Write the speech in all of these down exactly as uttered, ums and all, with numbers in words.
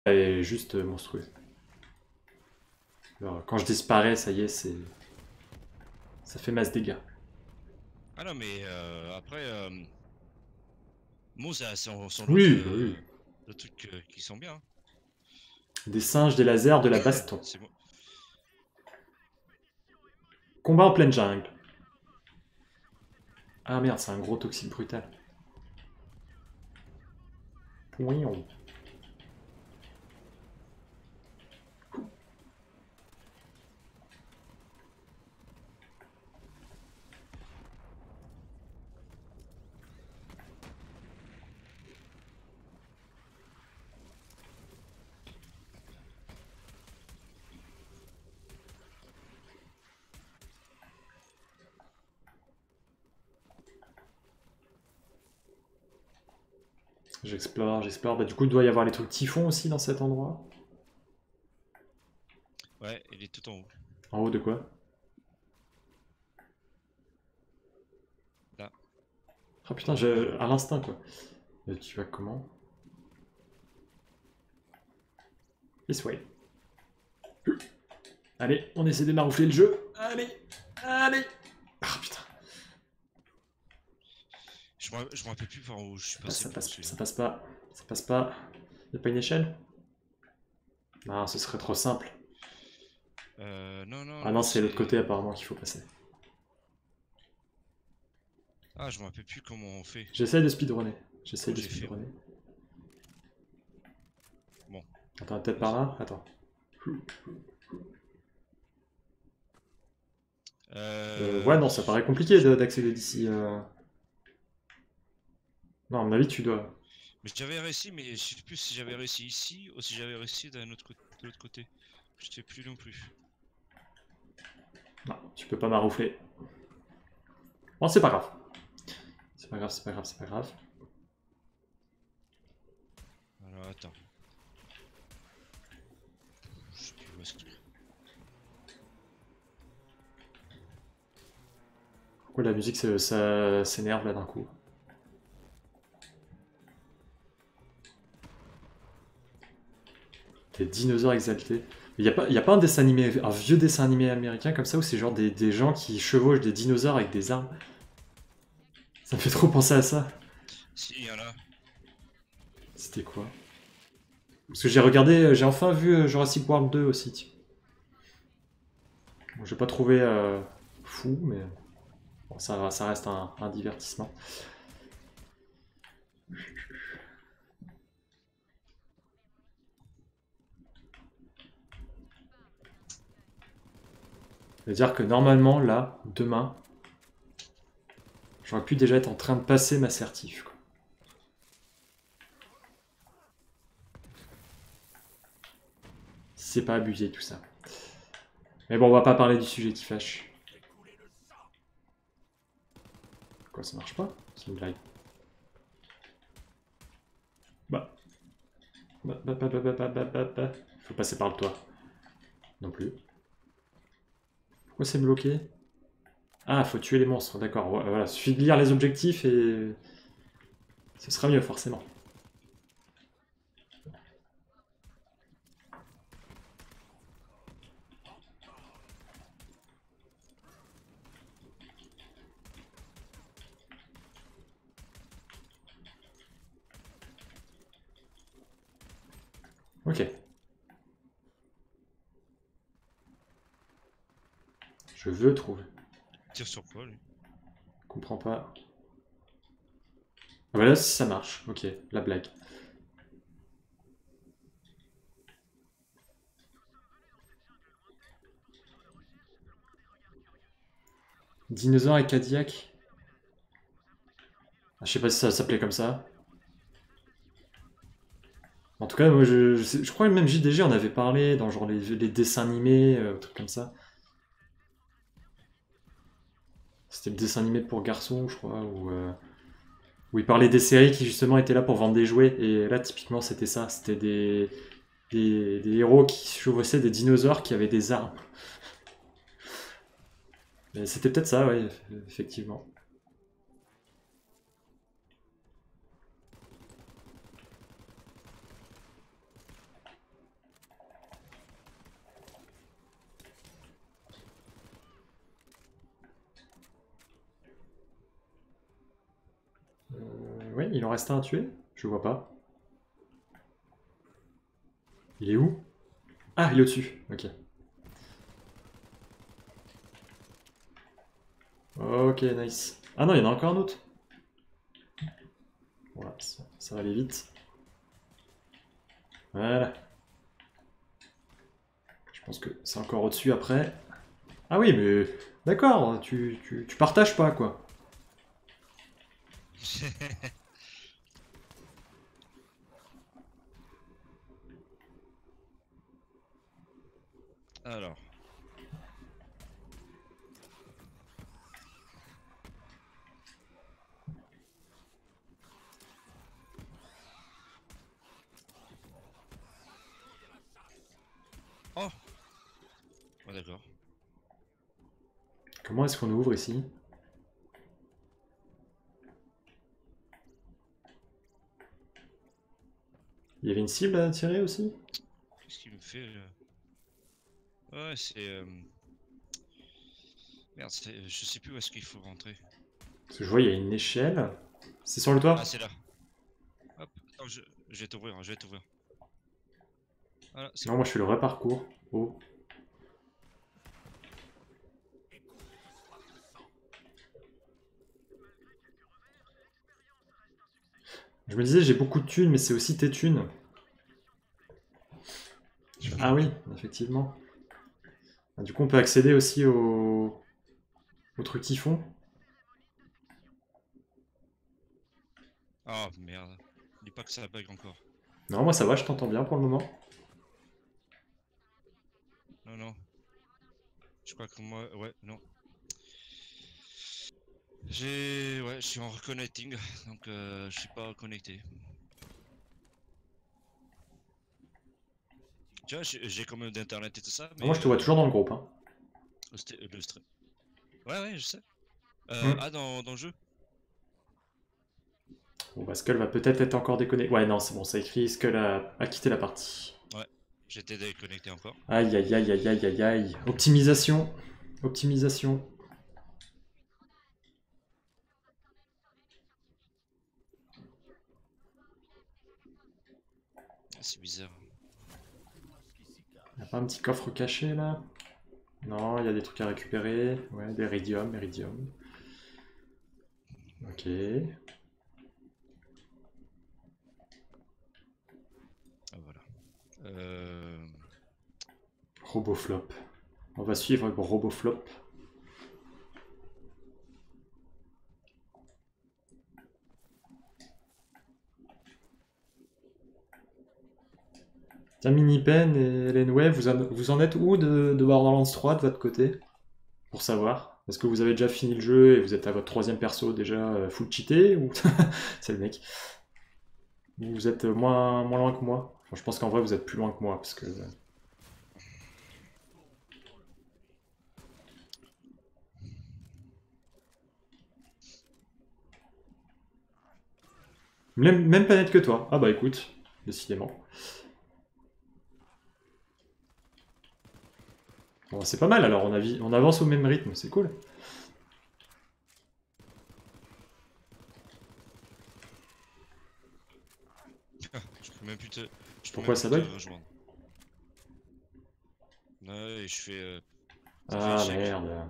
Elle est juste monstrueuse. Alors, quand je disparais, ça y est, c'est... Ça fait masse dégâts. Ah non, mais euh, après, euh, Moz a son, son lot Oui, bah de, oui. de trucs euh, qui sont bien. Hein. Des singes, des lasers, de la baston. C'est bon. Combat en pleine jungle. Ah merde, c'est un gros toxique brutal. Pouion. J'explore, j'explore. Bah du coup, il doit y avoir les trucs typhon aussi dans cet endroit. Ouais, il est tout en haut. En haut de quoi? Là. Oh putain, En haut, je... en haut. à l'instinct quoi. Et tu vas comment? This way. Allez, on essaie de maroufler le jeu. Allez, allez. Ah putain. Je me je me rappelle plus par où je suis Ça passe, passé ça pour passe, celui-là. ça passe pas. Ça passe pas. Y'a pas une échelle? Non, ce serait trop simple. Euh, non, non, Ah non, non, c'est l'autre côté c'est... apparemment qu'il faut passer. Ah, je me rappelle plus comment on fait. J'essaie de speedrunner. J'essaie Comment de j'ai fait, moi. speedrunner. Bon, Attends, peut-être par vas-y. là? Attends. Euh, ouais, Euh... non, ça paraît compliqué d'accéder d'ici. Euh... Non, à mon avis, tu dois. Mais j'avais réussi, mais je sais plus si j'avais réussi ici ou si j'avais réussi d'un autre côté, de l'autre côté. Je sais plus non plus. Non, tu peux pas maroufler. Bon, c'est pas grave. C'est pas grave, c'est pas grave, c'est pas grave. Alors attends. Je sais plus où est-ce qu'il est. Pourquoi la musique ça, ça s'énerve là d'un coup? Des dinosaures exaltés. Il n'y a, pas- y a pas un dessin animé, un vieux dessin animé américain comme ça où c'est genre des, des gens qui chevauchent des dinosaures avec des armes? Ça me fait trop penser à ça. Si, il y en a. C'était quoi? Parce que j'ai regardé, j'ai enfin vu euh, Jurassic World deux aussi. Tu- Bon, j'ai pas trouvé euh, fou, mais bon, ça, ça reste un, un divertissement. C'est-à-dire que normalement, là, demain, j'aurais pu déjà être en train de passer ma certif. Quoi. Si c'est pas abusé tout ça. Mais bon, on va pas parler du sujet qui fâche. Quoi, ça marche pas? C'est une blague. Bah. Bah, bah, bah, bah, bah, bah, bah, bah, bah. Faut passer par le toit. Non plus. Pourquoi c'est bloqué? Ah, faut tuer les monstres, d'accord. Voilà, suffit de lire les objectifs et... Ce sera mieux, forcément. Ok. Je veux trouver. Tire sur quoi, lui? Comprends pas. Voilà, si ça marche. Ok, la blague. Dinosaure et Cadillac. Ah, je sais pas si ça s'appelait comme ça. En tout cas, moi, je, je, sais- je crois que même J D G en avait parlé dans genre les, les dessins animés, euh, trucs comme ça. C'était le dessin animé pour garçons, je crois, où, euh, où il parlait des séries qui justement étaient là pour vendre des jouets. Et là, typiquement, c'était ça. C'était des, des, des héros qui chevauchaient des dinosaures qui avaient des armes. Mais c'était peut-être ça, ouais, effectivement. Oui, il en reste un à tuer? Je vois pas. Il est où? Ah, il est au-dessus. Ok. Ok, nice. Ah non, il y en a encore un autre. Voilà, ça, ça va aller vite. Voilà. Je pense que c'est encore au-dessus après. Ah oui, mais d'accord, tu, tu, tu partages pas, quoi. Alors. Oh. Oh d'accord. Comment est-ce qu'on ouvre ici? Il y avait une cible à tirer aussi? Qu'est-ce qu'il me fait là? Ouais, c'est... Euh... Merde, je sais plus où est-ce qu'il faut rentrer. Parce que je vois, il y a une échelle. C'est sur le toit? Ah, c'est là. Hop, attends, je, je vais t'ouvrir, je vais t'ouvrir. Voilà, c'est Non, bon. moi je fais le vrai parcours. Oh. Je me disais, j'ai beaucoup de thunes, mais c'est aussi tes thunes. Ah oui, effectivement. Ah, du coup, on peut accéder aussi au, au truc qu'ils font. Oh merde. Dis pas que ça bug encore. Non, moi ça va, je t'entends bien pour le moment. Non, non. Je crois que moi... Ouais, non. J'ai... Ouais, je suis en reconnecting, donc euh, je suis pas connecté. Tu vois, j'ai j'ai quand même d'internet et tout ça, Ah, moi mais... je te vois toujours dans le groupe. Hein. Le, le stream... Ouais, ouais, je sais. Euh, Hmm. ah, dans, dans le jeu? Bon, bah Skull va peut-être être encore déconnecté. Ouais, non, c'est bon, ça écrit Skull a, a quitté la partie. Ouais, j'étais déconnecté encore. Aïe, aïe, aïe, aïe, aïe, aïe, aïe. Optimisation. Optimisation. Ah, c'est bizarre. Y'a pas un petit coffre caché là? Non, il y a des trucs à récupérer. Ouais, des iridium, iridium. Ok. Ah, voilà. Euh... Roboflop. On va suivre Roboflop. Tiens, Minipen et Hélène Wave, vous, en- vous en êtes où de, de Borderlands trois de votre côté? Pour savoir. Est-ce que vous avez déjà fini le jeu et vous êtes à votre troisième perso déjà euh, full cheaté ou c'est le mec? Ou vous êtes moins, moins loin que moi? Enfin, je pense qu'en vrai vous êtes plus loin que moi parce que... Même, même planète que toi. Ah bah écoute, décidément. Bon, c'est pas mal alors, on, avi- on avance au même rythme, c'est cool. je peux même plus te... Je peux Pourquoi même ça plus te bug? rejoindre. Ouais, je fais... Euh... Ça fait Ah échec. merde.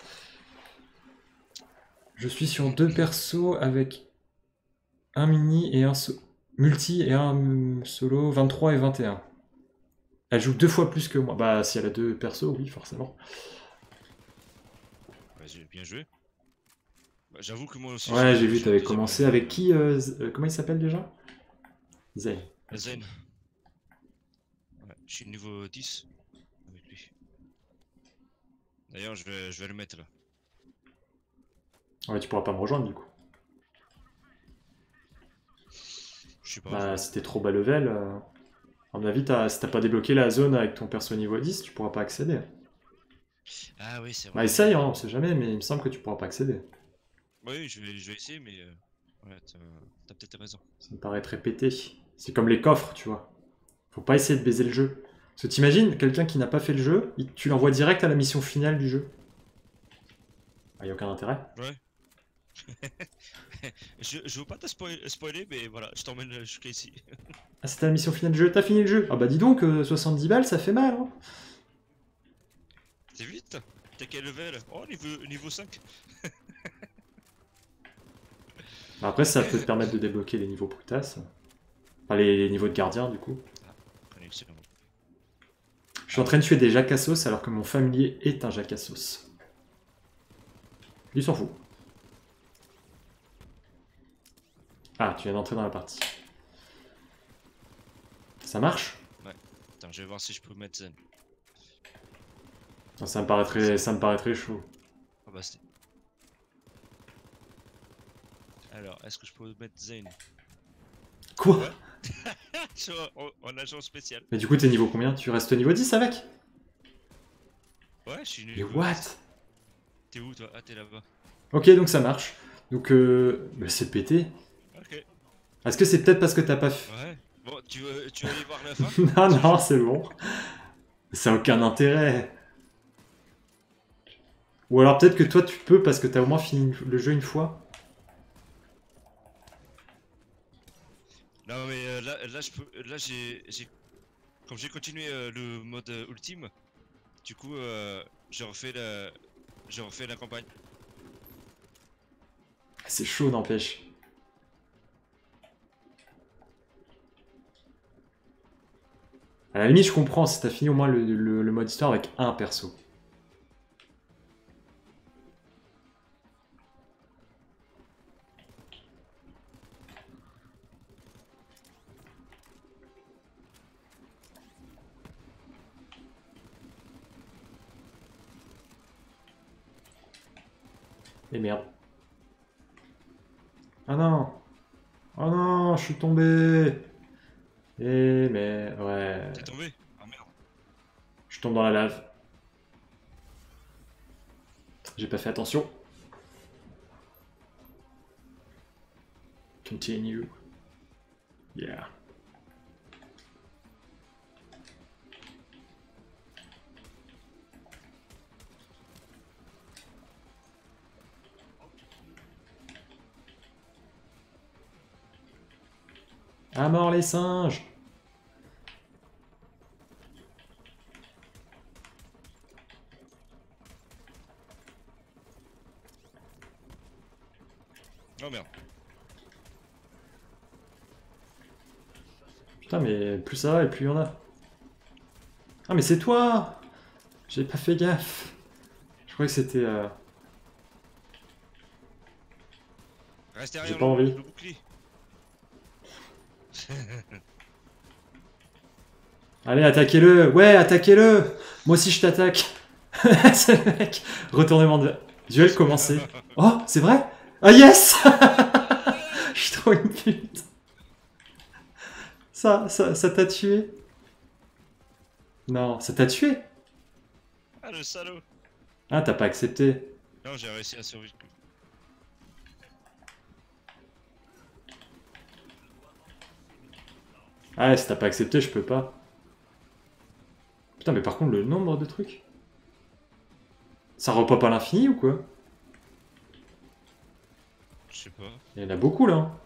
Je suis sur deux persos avec un mini et un so- multi et un mm, solo, vingt-trois et vingt et un. Elle joue deux fois plus que moi. Bah si elle a deux persos, oui forcément. Ouais, j'ai bien joué. Bah, j'avoue que moi aussi Ouais, j'ai j'ai vu, j'ai le t'avais deuxième commencé level. avec qui euh, Z- euh, Comment il s'appelle déjà? Zen. Euh, Zen. Ouais, je suis niveau dix avec lui. D'ailleurs, je vais, je vais le mettre là. Ouais, tu pourras pas me rejoindre du coup. Je sais pas, je Bah vois. si t'es trop bas level, euh, à mon avis, t'as- si t'as pas débloqué la zone avec ton perso niveau dix, tu pourras pas accéder. Ah oui, c'est Bah vrai. essaye, hein, on sait jamais, mais il me semble que tu pourras pas accéder. Oui, je vais, je vais essayer, mais... Euh... Ouais, t'as t'as peut-être raison. Ça me paraît très pété. C'est comme les coffres, tu vois. Faut pas essayer de baiser le jeu. Parce que t'imagines, quelqu'un qui n'a pas fait le jeu, il- tu l'envoies direct à la mission finale du jeu. Il n'y a aucun intérêt. Ouais. je, je veux pas te spoil- spoiler, mais voilà, je t'emmène jusqu'ici. Ah, c'était la mission finale du jeu. T'as fini le jeu? Ah bah dis donc, euh, soixante-dix balles, ça fait mal, hein. C'est vite. T'as quel level? Oh, niveau, niveau cinq. Bah, après, ça peut te permettre de débloquer les niveaux brutasses. Enfin, les, les niveaux de gardien, du coup. Ah, connexion. Je suis en train de tuer des jacassos alors que mon familier est un jacassos. Il s'en fout. Ah, tu viens d'entrer dans la partie. Ça marche? Attends, je vais voir si je peux mettre zen. Non, ça me paraît très, ça me paraît très chaud. Ah bah c'est. Alors, est-ce que je peux mettre zen? Quoi? Ouais. Je suis en, en agent spécial. Mais du coup, t'es niveau combien? Tu restes niveau dix avec? Ouais, je suis Mais niveau what? dix. T'es où toi? Ah, t'es là-bas. Ok, donc ça marche. Donc, euh... bah, c'est pété. Ok. Est-ce que c'est peut-être parce que t'as pas fait... Ouais. Bon, tu veux, tu veux aller voir la fin? Non, non, c'est bon. Ça a aucun intérêt. Ou alors peut-être que toi, tu peux parce que t'as au moins fini le jeu une fois. Non mais euh, là, là je peux, là j'ai, j'ai, comme j'ai continué euh, le mode euh, ultime, du coup euh, j'ai refait la, j'ai refait la campagne. C'est chaud, n'empêche. À la limite, je comprends si t'as fini au moins le, le- le mode histoire avec un perso. Et merde. Ah non. Oh non, je suis tombé. Eh mais ouais. T'es tombé? Ah merde. Je tombe dans la lave. J'ai pas fait attention. Continue. Yeah. À mort les singes. Oh merde. Putain, mais plus ça va et plus il y en a. Ah, mais c'est toi! J'ai pas fait gaffe. Je croyais que c'était... Euh... Reste J'ai derrière pas le, envie. le bouclier. Allez, attaquez-le! Ouais, attaquez-le! Moi aussi, je t'attaque! C'est le mec! Retournement de... Duel commencé. Oh, c'est vrai? Ah, yes! Je suis trop une pute. Ça, ça, ça t'a tué? Non, ça t'a tué? Ah le salaud. Ah, t'as pas accepté. Non, j'ai réussi à survivre. Ah, si t'as pas accepté, je peux pas. Putain, mais par contre, le nombre de trucs... Ça repop à l'infini ou quoi? Je sais pas. Il y en a beaucoup, là. Hein.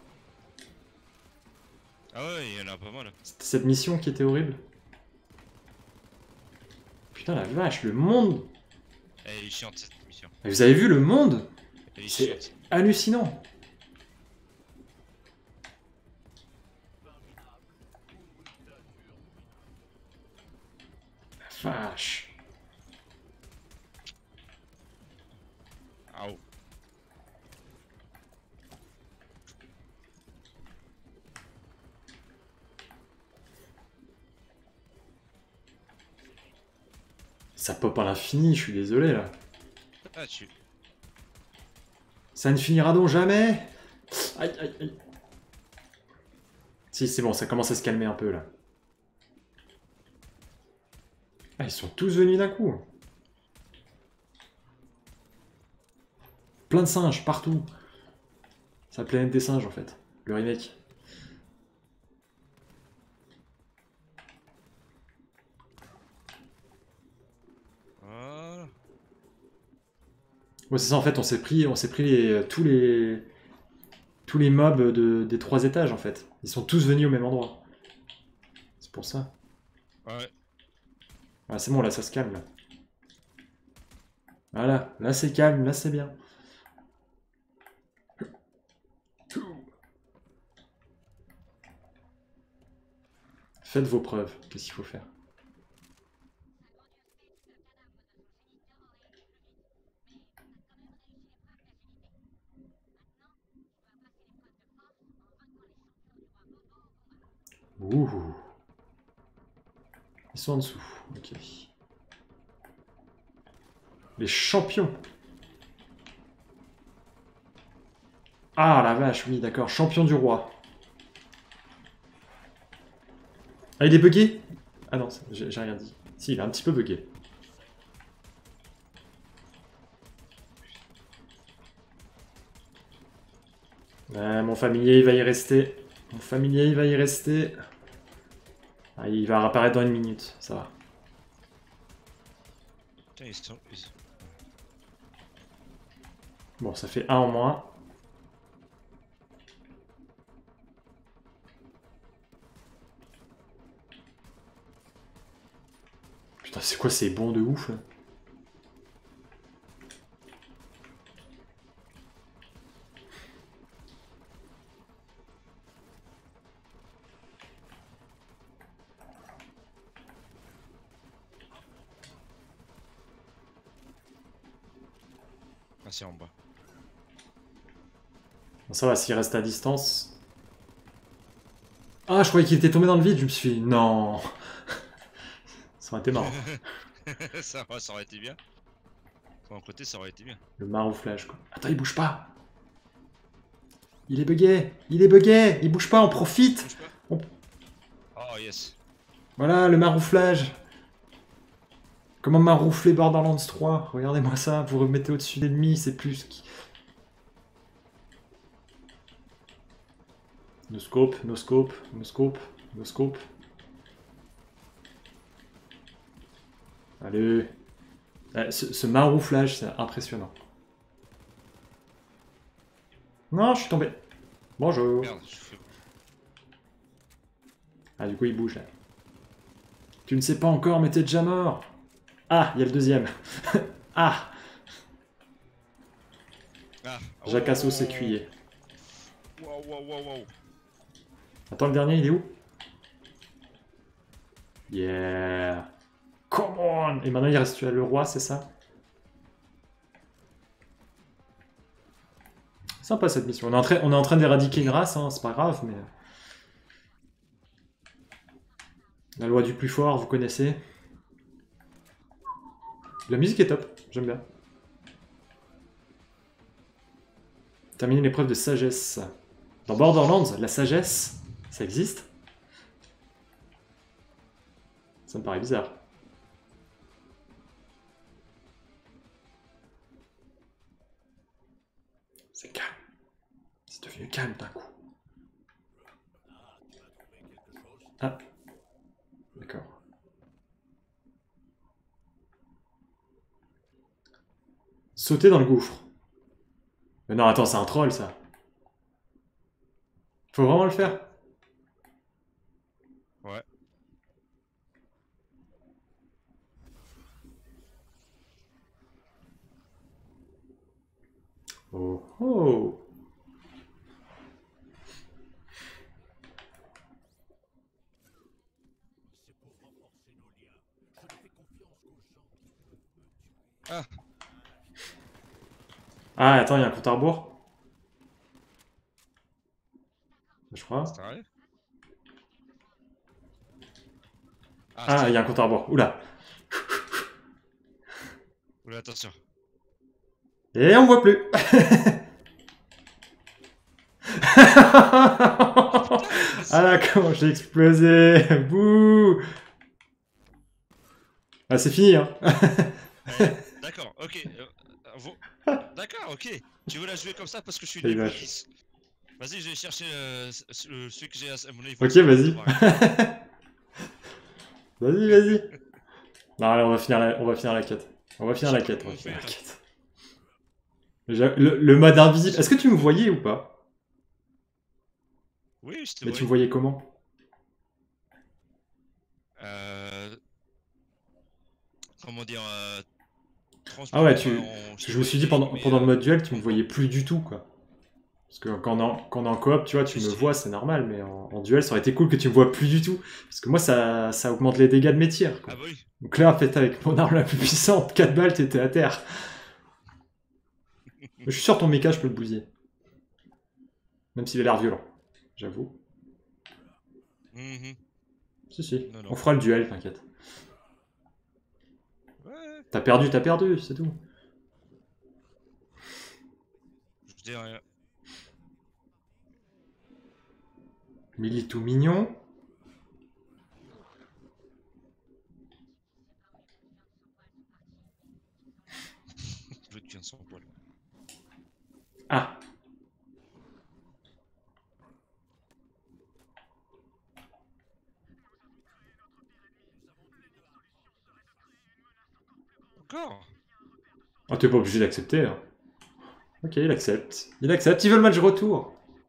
Ah ouais, il y en a pas mal. C'était cette mission qui était horrible. Putain, la vache, le monde! Elle est chiante cette mission. Vous avez vu le monde? Elle est C'est chiante. hallucinant. La vache. Ah oh. Ça pop à l'infini, je suis désolé là. Ah tu. Ça ne finira donc jamais. Aïe, aïe, aïe. Si, c'est bon, ça commence à se calmer un peu là. Ah, ils sont tous venus d'un coup. Plein de singes, partout. C'est la planète des singes en fait. Le remake. Voilà. Ouais, c'est ça, en fait, on s'est pris, on s'est pris les, tous les tous les mobs de, des trois étages, en fait. Ils sont tous venus au même endroit. C'est pour ça. Ouais. Ah, c'est bon, là, ça se calme, là. Voilà, là, c'est calme, là, c'est bien. Faites vos preuves. Qu'est-ce qu'il faut faire? Ouh. Ils sont en dessous. Ok. Les champions. Ah la vache, oui, d'accord. Champion du roi. Ah, il est bugué? Ah non, j'ai j'ai rien dit. Si, il est un petit peu bugué. Ouais, mon familier, il va y rester. Mon familier, il va y rester. Ah, il va apparaître dans une minute, ça va. Putain, ils sont. ils- Bon, ça fait un en moins. Putain, c'est quoi ces bons de ouf là? Ah, c'est en bas. Bon, ça va, s'il reste à distance. Ah, je croyais qu'il était tombé dans le vide, je me suis dit, non. Ça aurait été marrant. ça, ça aurait été bien. De mon côté, ça aurait été bien. Le marouflage, quoi. Attends, il bouge pas. Il est bugué. Il est bugué. Il bouge pas, on profite. Bouge pas. On- Oh yes. Voilà, le marouflage. Comment maroufler Borderlands trois? Regardez-moi ça, vous remettez au-dessus d'ennemis, c'est plus... qui- No scope, no scope, no scope, no scope. Allez. Eh, Ce, ce marouflage, c'est impressionnant. Non, je suis tombé. Bonjour. Merde, je fais. Ah, du coup, il bouge, là. Tu ne sais pas encore, mais t'es déjà mort. Ah, il y a le deuxième. Ah, Ah. Jacasso s'écuyer. Waouh, waouh, waouh, waouh. Attends, le dernier, il est où? Yeah. Come on. Et maintenant, il reste le roi, c'est ça? Sympa cette mission. On est en train, on est en train d'éradiquer une race, hein, c'est pas grave, mais... La loi du plus fort, vous connaissez. La musique est top, j'aime bien. Terminer l'épreuve de sagesse. Dans Borderlands, la sagesse, ça existe? Ça me paraît bizarre. C'est calme. C'est devenu calme d'un coup. Ah. D'accord. Sauter dans le gouffre. Mais non, attends, c'est un troll, ça. Faut vraiment le faire? Ouais. Oh oh. Ah. Ah, attends, il y a un compte à rebours? Je crois. Ça arrive. Ah, Ah, c'est- il y a un compte à rebours. Oula. Oula, attention. Et on voit plus. Ah là, comment j'ai explosé. Bouh. Ah, c'est fini, hein. Ouais, d'accord, ok. euh, euh, vous- D'accord, ok. Tu veux la jouer comme ça parce que je suis Les niveau vaches. dix. Vas-y, je vais chercher euh, ce- ce- celui que j'ai à mon niveau. Ok, dix. vas-y. Ouais. Vas-y, vas-y. Non, allez, on va finir la, on va finir la quête. On va finir la quête, on va finir la quête. Le, le mode invisible. Est-ce que tu me voyais ou pas? Oui, je te Mais vois. tu me voyais comment? Euh... Comment dire euh... Ah ouais, transparent, tu... en... je Parce que te je me voyais suis dit, gris, pendant, mais pendant le euh, mode duel, tu me ombre blanc. voyais plus du tout, quoi. Parce que quand on, en, quand on est en coop, tu vois, tu Si, me si. vois, c'est normal, mais en, en duel, ça aurait été cool que tu me vois plus du tout. Parce que moi, ça, ça augmente les dégâts de mes tirs, quoi. Ah bah oui. Donc là, en fait, avec mon arme la plus puissante, quatre balles, t'étais à terre. Je suis sûr, ton méca, je peux le bousiller. Même s'il a l'air violent, j'avoue. Mhm. Si, si. Non, On non. fera le duel, t'inquiète. Ouais, T'as perdu, t'as perdu, c'est tout. je dis rien. Millie tout mignon. Je te tiens sans poil. Ah. Encore. Oh, t'es pas obligé d'accepter. Hein. Ok, il accepte. Il accepte, il veut le match retour.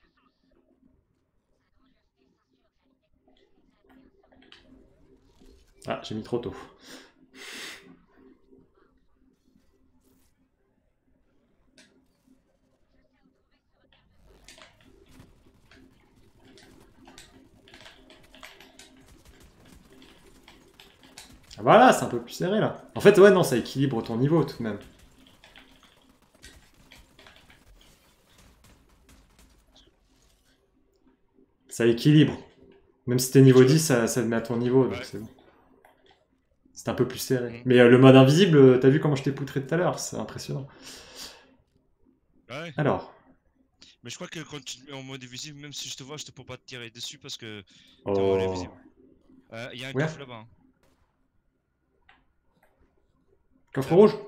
Ah, j'ai mis trop tôt. Ah, voilà, c'est un peu plus serré là. En fait, ouais, non, ça équilibre ton niveau tout de même. Ça équilibre. Même si t'es Mais niveau tu vois. dix, ça, ça te met à ton niveau, donc Ouais. c'est bon. C'est un peu plus serré. Mm. Mais euh, le mode invisible, euh, t'as vu comment je t'ai poutré tout à l'heure? C'est impressionnant. Ouais. Alors. Mais je crois que quand tu te mets en mode invisible, même si je te vois, je te peux pas te tirer dessus parce que t'es en mode Oh. invisible. Il euh, y a un Ouais. coffre là-bas. Hein. Coffre Là-bas. rouge?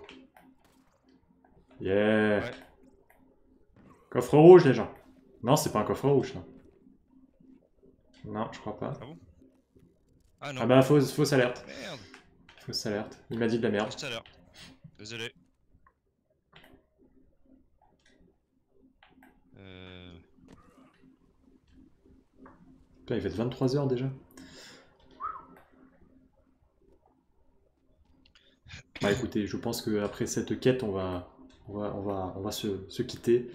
Yeah. Ouais. Coffre rouge, les gens. Non, c'est pas un coffre rouge, ça. Non, je crois pas. Ah bon? Ah Ah non. bah, fausse, fausse alerte. Merde. Fausse alerte. Il m'a dit de la merde. Juste à l'heure. Désolé. Euh... Putain, il fait vingt-trois heures déjà. Bah écoutez, je pense qu'après cette quête, on va, on va, on va, on va se, se quitter.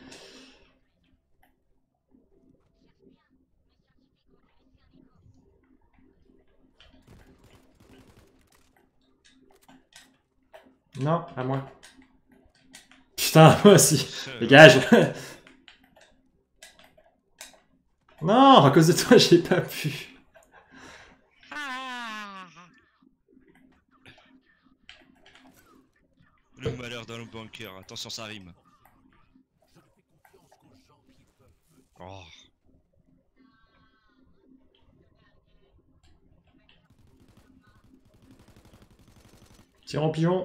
Non, à moi. Putain, moi aussi. Dégage. Non, à cause de toi, j'ai pas pu. Le malheur dans le bunker. Attention, ça rime. Oh. Tire en pigeon.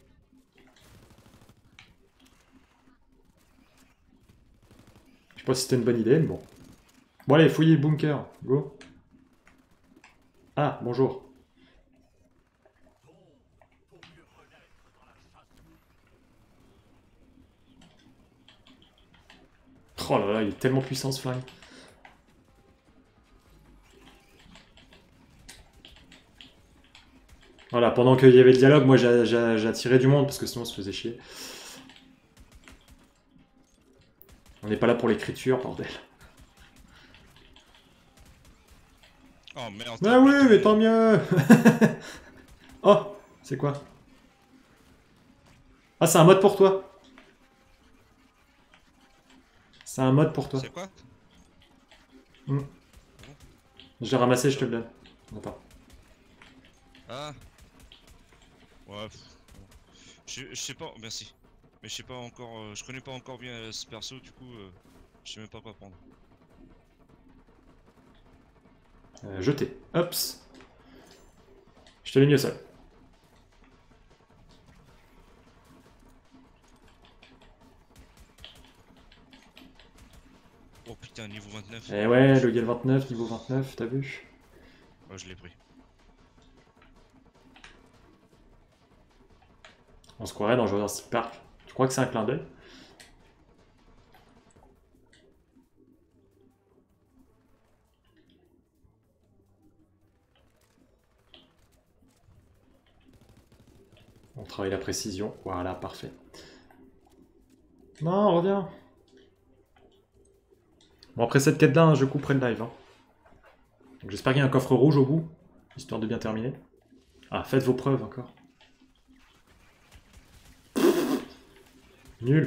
Je sais pas si c'était une bonne idée, mais bon. Bon allez, fouillez le bunker. Go. Ah, bonjour. Oh là là, il est tellement puissant ce flingue. Voilà, pendant qu'il y avait le dialogue, moi j'attirais du monde parce que sinon on se faisait chier. On n'est pas là pour l'écriture, bordel. Oh merde. Ah oui, mais tant mieux. Oh, c'est quoi? Ah, c'est un mode pour toi. C'est un mode pour toi. C'est quoi? Hmm. J'ai ramassé, je te le donne. Attends. Ah. Ouais. Je, je sais pas, merci. Mais je sais pas encore, euh, je connais pas encore bien euh, ce perso, du coup, euh, je sais même pas quoi prendre. Euh, jeter. Hops. Je te l'ai mis au sol. Oh putain, niveau vingt-neuf. Eh ouais, le Gal vingt-neuf, niveau vingt-neuf, t'as vu? Oh, je l'ai pris. On se croirait dans Jurassic Park. Tu crois que c'est un clin d'œil? On travaille la précision. Voilà, parfait. Non, reviens. Bon, après cette quête-là, hein, je couperai le live. Hein. J'espère qu'il y a un coffre rouge au bout, histoire de bien terminer. Ah, faites vos preuves encore. Nul.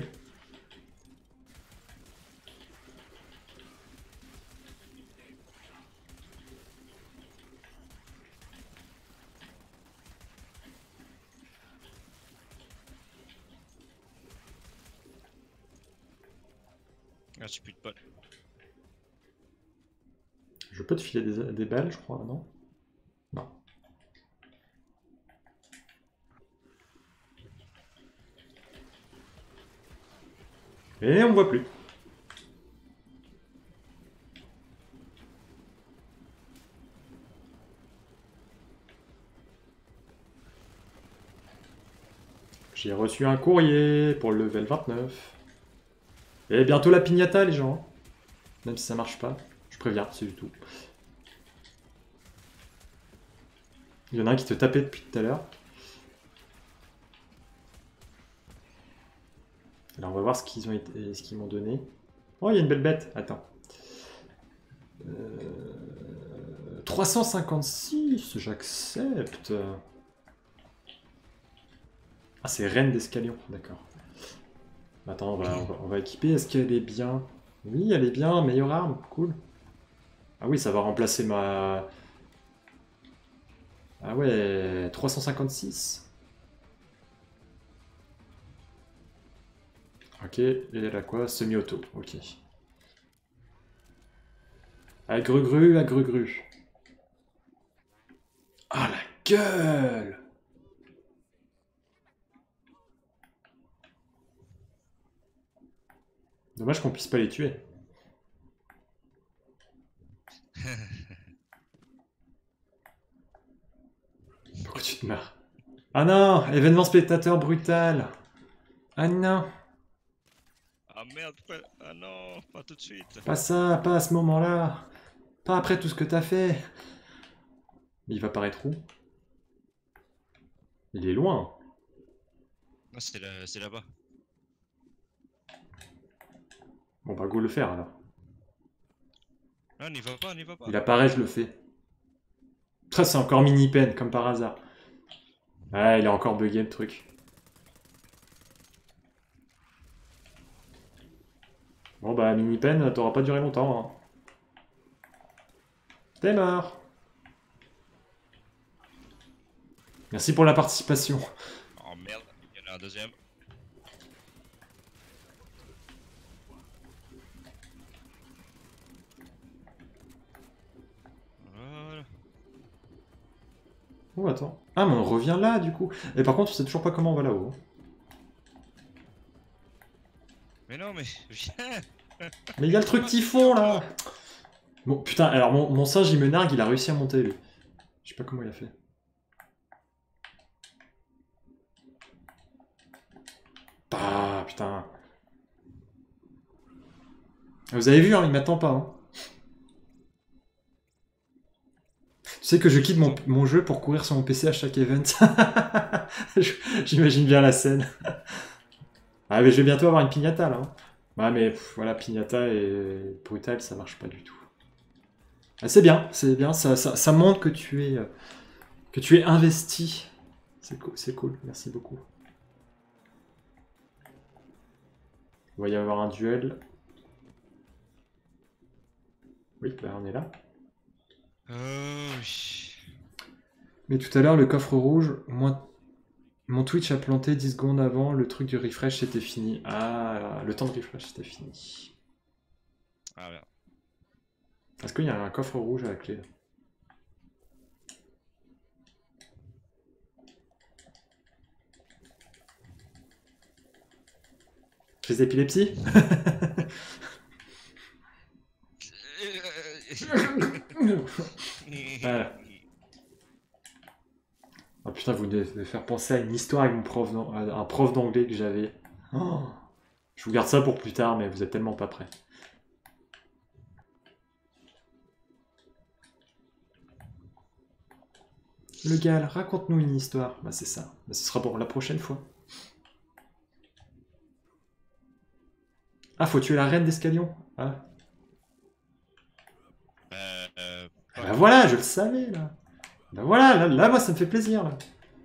Ah, j'ai plus de balles. Je peux te filer des, des balles, je crois, non? Non. Et on voit plus. J'ai reçu un courrier pour le level vingt-neuf. Et bientôt la piñata, les gens. Même si ça marche pas. Je préviens, c'est du tout. Il y en a un qui te tapait depuis tout à l'heure. Alors on va voir ce qu'ils ont été, ce qu'ils m'ont donné. Oh, il y a une belle bête. Attends. Euh... trois cent cinquante-six, j'accepte. Ah, c'est Reine d'Escalion, d'accord. Attends, on va, on va, on va équiper. Est-ce qu'elle est bien? Oui, elle est bien. Meilleure arme, cool. Ah oui, ça va remplacer ma... Ah ouais, trois cent cinquante-six. Ok, et elle a quoi? Semi-auto, ok. À gru-gru, à gru-gru. Ah la gueule! Dommage qu'on puisse pas les tuer. Pourquoi tu te marres? Ah non! Événement spectateur brutal! Ah non! Ah merde, pas... ah non, pas tout de suite. Pas ça, pas à ce moment-là! Pas après tout ce que t'as fait! Mais il va paraître où? Il est loin! Non, c'est là, c'est là-bas. Bon bah go le faire alors. Non, n'y va pas, n'y va pas. Il apparaît, je le fais. Ça c'est encore mini-pen, comme par hasard. Ah, il a encore bugué le truc. Bon bah mini-pen, t'auras pas duré longtemps. Hein. T'es mort. Merci pour la participation. Oh merde, il y en a un deuxième. Voilà. Oh attends. Ah mais on revient là du coup. Et par contre on sait toujours pas comment on va là-haut. Mais non mais viens. Mais il y a le truc typhon là. Bon putain, alors mon, mon singe il me nargue, il a réussi à monter lui. Je sais pas comment il a fait. Ah putain. Vous avez vu, hein, il m'attend pas. Hein. Tu sais que je quitte mon, mon jeu pour courir sur mon P C à chaque event. J'imagine bien la scène. Ah mais je vais bientôt avoir une piñata là. Hein. Ouais mais pff, voilà, piñata et brutal ça marche pas du tout. Ah, c'est bien, c'est bien, ça, ça, ça montre que tu es, euh, que tu es investi. C'est cool, c'est cool, merci beaucoup. Il va y avoir un duel. Oui, bah on est là. Oh oui. Mais tout à l'heure, le coffre rouge, moi, mon Twitch a planté dix secondes avant, le truc du refresh c'était fini. Ah, le temps de refresh c'était fini. Ah merde. Est-ce qu'il y a un coffre rouge à la clé? Crise d'épilepsie? Voilà. Ah putain, vous devez faire penser à une histoire avec mon prof, à un prof d'anglais que j'avais. Oh, je vous garde ça pour plus tard, mais vous êtes tellement pas prêts. Le Gal, raconte-nous une histoire. Bah c'est ça. Bah, ce sera pour la prochaine fois. Ah, faut tuer la reine d'Escalion. Ah. Euh, euh, Ah bah voilà, je le savais là. Bah voilà, là, là moi ça me fait plaisir là.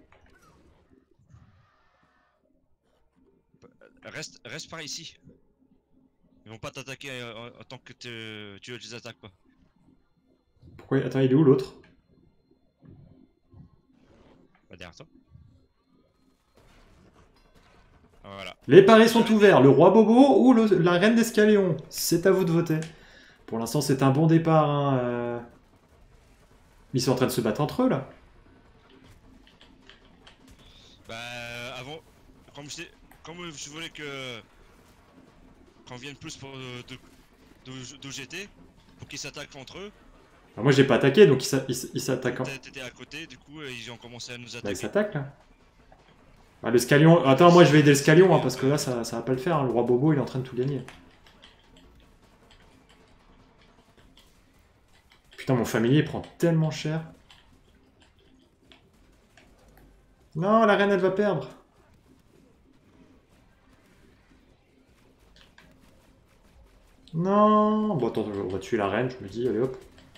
reste, reste par ici. Ils vont pas t'attaquer en, en tant que te, tu les attaques pas. Pourquoi? Attends, il est où l'autre? Bah, derrière toi. Voilà. Les paris sont ouverts, le roi Bobo ou le- la reine d'Escalion. C'est à vous de voter. Pour l'instant, c'est un bon départ. Hein, euh... Ils sont en train de se battre entre eux, là. Bah, avant, comme je, comme je voulais que qu'on vienne plus pour d'où j'étais, pour qu'ils s'attaquent entre eux. Alors moi, j'ai pas attaqué, donc ils s'attaquent. T'étais à côté, du coup, ils ont commencé à nous attaquer. Bah, ils s'attaquent, là. Ah, le Scalion... Attends, moi, je vais aider le Scalion, hein, parce que là, ça, ça va pas le faire. Hein. Le roi Bobo, il est en train de tout gagner. Putain, mon familier prend tellement cher. Non, la reine, elle va perdre. Non. Bon, attends, on va tuer la reine, je me dis, allez hop.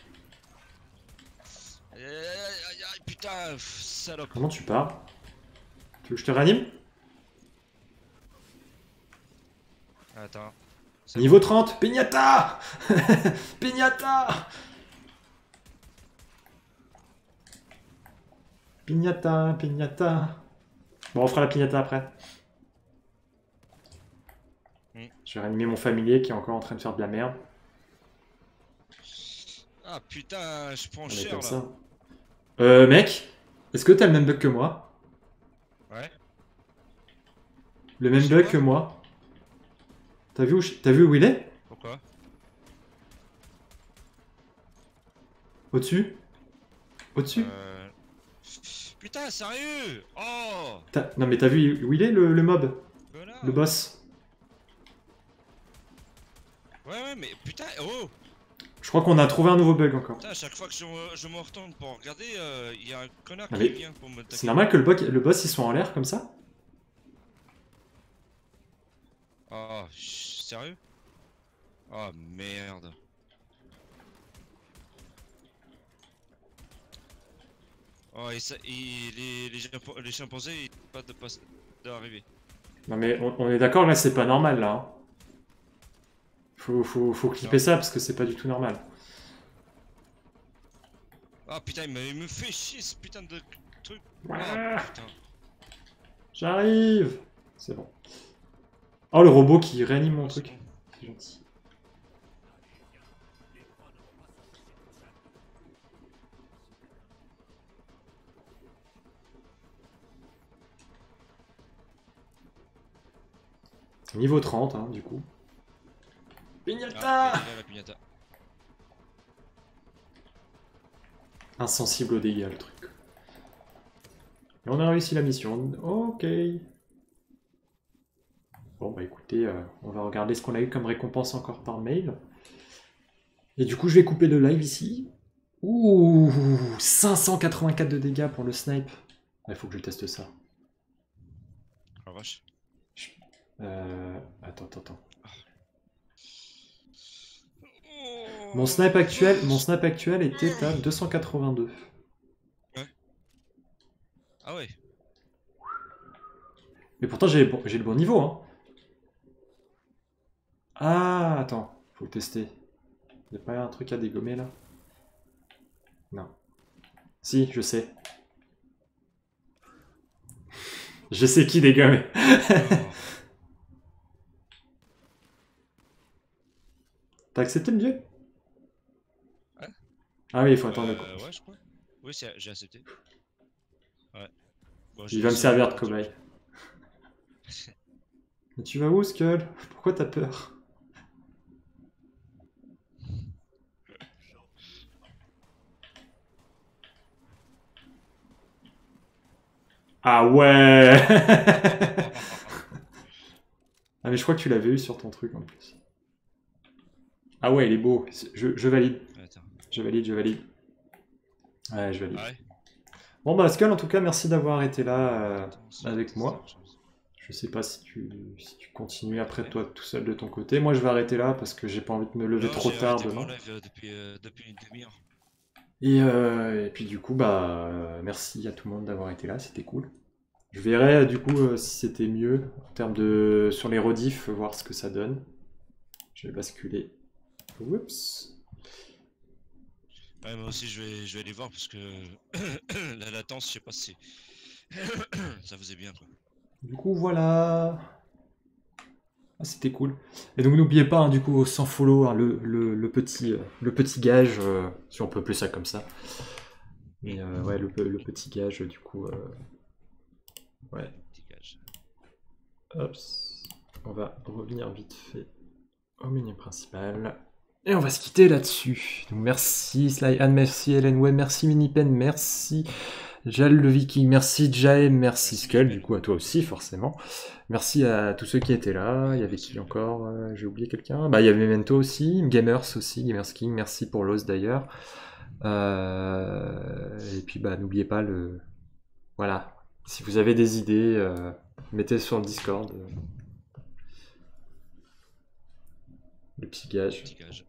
Aïe, aïe, aïe, aïe, putain, salope. Comment tu pars? Tu veux que je te réanime? Attends. Niveau trente, Pignata. Pignata. Pignata, Pignata. Bon, on fera la Pignata après. Mm. Je vais réanimer mon familier qui est encore en train de faire de la merde. Ah putain, je prends cher là. Ça. Euh, mec, est-ce que t'as le même bug que moi? Ouais. Le même bug que moi? T'as vu, où je... T'as vu où il est? Pourquoi? Au-dessus? Au-dessus? euh... Putain, sérieux? Oh! Non mais t'as vu où il est le, le mob? Voilà. Le boss? Ouais, ouais, mais putain, oh! Je crois qu'on a trouvé un nouveau bug encore. Putain, à chaque fois que je, je me retourne pour regarder, il euh, y a un connard ah, qui vient pour me taquer. C'est normal que le, bug, le boss il soit en l'air comme ça? Oh, sérieux? Oh merde. Oh, et ça, et les, les, les chimpanzés, ils pas de pas d'arriver. Non mais on, on est d'accord, là c'est pas normal là. Hein. Faut, faut, faut clipper ça parce que c'est pas du tout normal. Ah putain, il me, il me fait chier ce putain de truc. Ah, oh, putain. J'arrive. C'est bon. Oh le robot qui réanime mon oh, truc. Bon. C'est gentil. Niveau trente, hein, du coup. Pignata! Ah, la pignata. Insensible aux dégâts, le truc. Et on a réussi la mission. Ok. Bon, bah écoutez, euh, on va regarder ce qu'on a eu comme récompense encore par mail. Et du coup, je vais couper le live ici. Ouh, cinq cent quatre-vingt-quatre de dégâts pour le snipe. Il faut que je teste ça. Oh vache. Euh, attends, attends, attends. Mon snipe actuel, mon snipe actuel était à deux cent quatre-vingt-deux. Ouais. Ah ouais. Mais pourtant j'ai bon, j'ai le bon niveau, hein. Ah, attends, faut tester. Y'a pas un truc à dégommer là? Non. Si, je sais. Je sais qui dégommer. Oh. T'as accepté le jeu? Ouais. Ah oui, il faut attendre. Euh, ouais, je crois. Oui, j'ai accepté. Ouais. Bon, il va me servir de cobaye. Mais tu vas où, Skull? Pourquoi t'as peur? Ah ouais. Ah mais je crois que tu l'avais eu sur ton truc en plus. Ah ouais, il est beau. Je, je valide. Attends. Je valide, je valide. Ouais, je valide. Ah ouais. Bon bah Pascal, en tout cas, merci d'avoir été là euh, Attends, c'est- avec c'est moi. autre chose. Je sais pas si tu, si tu continues après Ouais. toi tout seul de ton côté. Moi je vais arrêter là parce que j'ai pas envie de me lever Non, trop j'ai tard arrêté mon demain. live euh, depuis, euh, depuis une demi-heure. Et, euh, et puis du coup, bah euh, merci à tout le monde d'avoir été là, c'était cool. Je verrai du coup euh, si c'était mieux en termes de sur les rediffs, voir ce que ça donne. Je vais basculer. Oups. Ouais, moi aussi, je vais, je vais aller voir parce que la latence, je sais pas si ça faisait bien quoi. Du coup voilà. Ah, c'était cool. Et donc n'oubliez pas hein, du coup sans follow hein, le, le- le petit euh, le petit gage euh, si on peut appeler ça comme ça. Mais euh, ouais le, le petit gage du coup euh, ouais. Petit gage. Hop. On va revenir vite fait au menu principal. Et on va se quitter là-dessus. Donc merci Sly Anne, merci Hélène Web, merci Minipen, merci Jal le Viking, merci Jaem, merci Merci, Skull, Minipen. du coup à toi aussi forcément. Merci à tous ceux qui étaient là. Ouais, Il y avait merci, qui Minipen. encore euh, J'ai oublié quelqu'un. Bah il y avait Memento aussi, Gamers aussi, Gamers King, merci pour l'os d'ailleurs. Euh, et puis bah n'oubliez pas le. Voilà. Si vous avez des idées, euh, mettez sur le Discord. euh, le petit gage. Petit gage.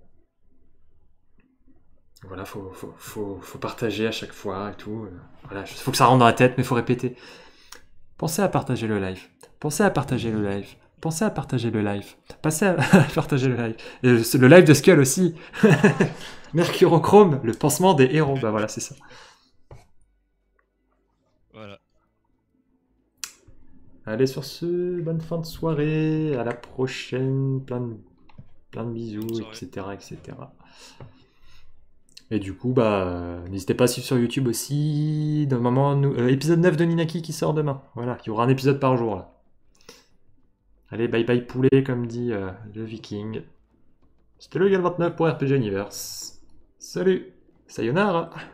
Voilà, faut, faut, faut, faut partager à chaque fois et tout. euh, Voilà, faut que ça rentre dans la tête, mais faut répéter. Pensez à partager le live. Pensez à partager le live. Pensez à partager le live. Pensez à partager le live. Et le le live de Skull aussi. Mercurochrome, le pansement des héros. Bah voilà, c'est ça. Voilà. Allez, sur ce, bonne fin de soirée. À la prochaine. Plein de, plein de Bonne bisous, soirée. et cetera, et cetera. Et du coup, bah, euh, n'hésitez pas à suivre sur YouTube aussi. Dans le moment, nous- euh, épisode neuf de Ninaki qui sort demain. Voilà, il y aura un épisode par jour là. Allez, bye bye poulet, comme dit euh, le Viking. C'était le Gal vingt-neuf pour R P G Universe. Salut, sayonara.